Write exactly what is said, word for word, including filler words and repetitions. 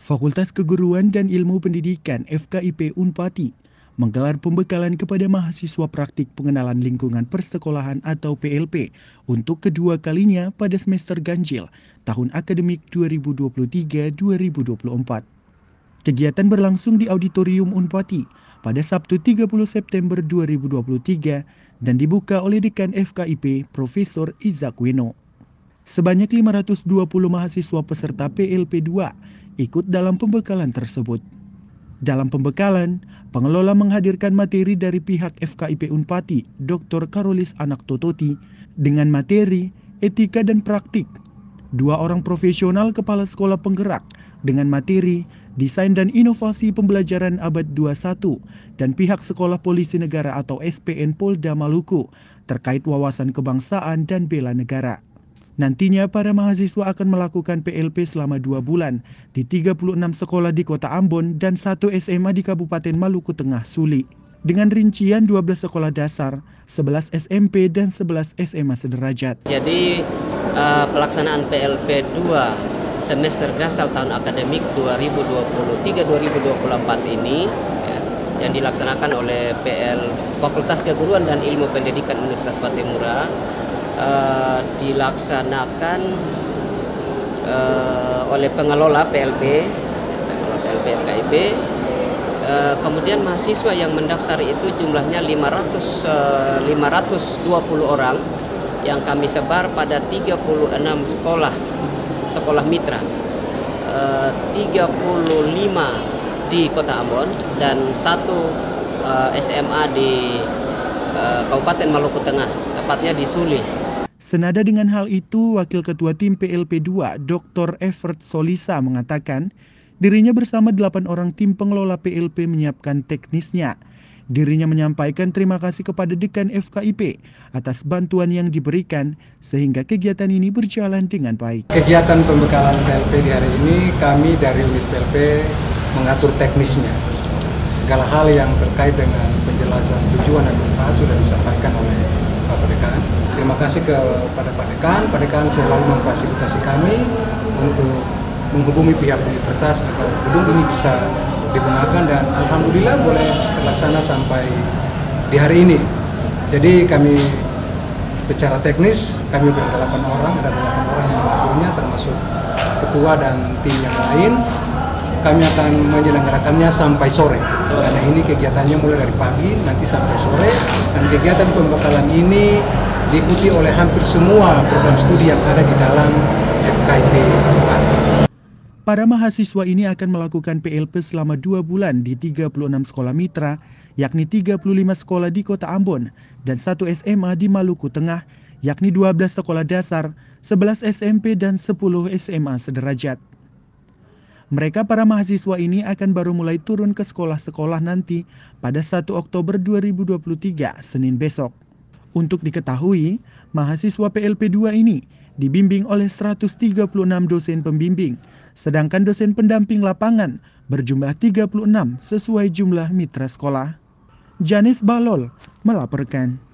Fakultas Keguruan dan Ilmu Pendidikan F K I P Unpati menggelar pembekalan kepada mahasiswa praktik pengenalan lingkungan persekolahan atau P L P untuk kedua kalinya pada semester ganjil tahun akademik dua ribu dua puluh tiga dua ribu dua puluh empat. Kegiatan berlangsung di Auditorium Unpati pada Sabtu tiga puluh September dua ribu dua puluh tiga dan dibuka oleh Dekan F K I P Profesor Izak Weno. Sebanyak lima ratus dua puluh mahasiswa peserta P L P dua ikut dalam pembekalan tersebut. Dalam pembekalan, pengelola menghadirkan materi dari pihak F K I P Unpati, Doktor Karolis Anak Tototi, dengan materi, etika dan praktik. Dua orang profesional kepala sekolah penggerak dengan materi, desain dan inovasi pembelajaran abad dua puluh satu, dan pihak Sekolah Polisi Negara atau S P N Polda Maluku terkait wawasan kebangsaan dan bela negara. Nantinya para mahasiswa akan melakukan P L P selama dua bulan di tiga puluh enam sekolah di Kota Ambon dan satu S M A di Kabupaten Maluku Tengah Suli. Dengan rincian dua belas sekolah dasar, sebelas S M P dan sebelas S M A sederajat. Jadi uh, pelaksanaan P L P dua semester gasal tahun akademik dua ribu dua puluh tiga dua ribu dua puluh empat ini ya, yang dilaksanakan oleh P L Fakultas Keguruan dan Ilmu Pendidikan Universitas Patimura Uh, dilaksanakan uh, oleh pengelola P L P, pengelola P L P F K I P. Uh, kemudian mahasiswa yang mendaftar itu jumlahnya lima ratus, uh, lima ratus dua puluh orang yang kami sebar pada tiga puluh enam sekolah, sekolah mitra, uh, tiga puluh lima di Kota Ambon dan satu uh, S M A di uh, Kabupaten Maluku Tengah, tepatnya di Suli. Senada dengan hal itu, Wakil Ketua Tim P L P dua, Doktor Evert Solisa mengatakan, dirinya bersama delapan orang tim pengelola P L P menyiapkan teknisnya. Dirinya menyampaikan terima kasih kepada Dekan F K I P atas bantuan yang diberikan, sehingga kegiatan ini berjalan dengan baik. Kegiatan pembekalan P L P di hari ini, kami dari unit P L P mengatur teknisnya. Segala hal yang terkait dengan penjelasan tujuan dan manfaat sudah disampaikan oleh Bapak Dekan. Terima kasih kepada Pak Dekan. Pak Dekan selalu memfasilitasi kami untuk menghubungi pihak universitas agar gedung ini bisa digunakan dan alhamdulillah boleh terlaksana sampai di hari ini. Jadi kami secara teknis kami berdelapan orang, ada delapan orang yang mengaturnya termasuk ketua dan tim yang lain. Kami akan menyelenggarakannya sampai sore. Karena ini kegiatannya mulai dari pagi nanti sampai sore dan kegiatan pembekalan ini diikuti oleh hampir semua program studi yang ada di dalam F K I P Unpati. Para mahasiswa ini akan melakukan P L P selama dua bulan di tiga puluh enam sekolah mitra, yakni tiga puluh lima sekolah di Kota Ambon dan satu S M A di Maluku Tengah, yakni dua belas sekolah dasar, sebelas S M P dan sepuluh S M A sederajat. Mereka para mahasiswa ini akan baru mulai turun ke sekolah-sekolah nanti pada satu Oktober dua ribu dua puluh tiga, Senin besok. Untuk diketahui, mahasiswa P L P dua ini dibimbing oleh seratus tiga puluh enam dosen pembimbing, sedangkan dosen pendamping lapangan berjumlah tiga puluh enam sesuai jumlah mitra sekolah. Janis Balol melaporkan.